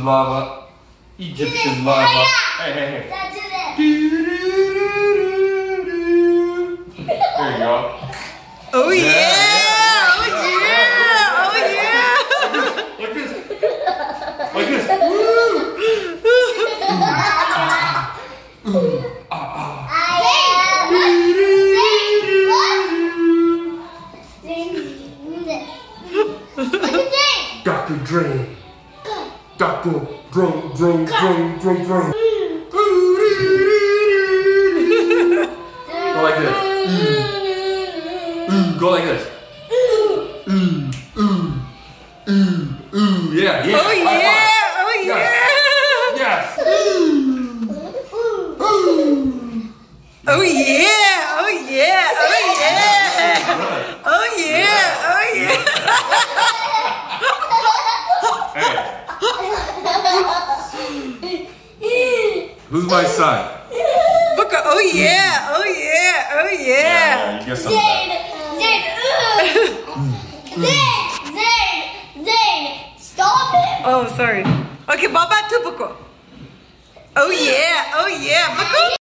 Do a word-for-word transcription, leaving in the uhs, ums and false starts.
lava. Egyptian lava. Hey, hey, hey. That's it. There you go. Oh yeah! Yeah, Oh yeah, yeah! yeah, Oh yeah! Like this. Like this. Ooh. Ah, ah. Doctor Dre. Doctor Dre, Dre, Dre, Dre, Dre. Go like this. Ooh, go like this. Ooh, ooh, ooh, ooh. Yeah, yeah. Oh yeah! Oh Yes. yeah! Yes. Oh yeah! Oh yeah! Oh yeah! Oh yeah! Oh yeah! Hey. Who's my son? Booker, oh yeah! Oh yeah! Oh yeah! Yeah, you get some of that. Zayn, Zayn, Zayn, stop it! Oh, sorry. Okay, Baba too, Booker. Oh yeah! Oh yeah! Booker.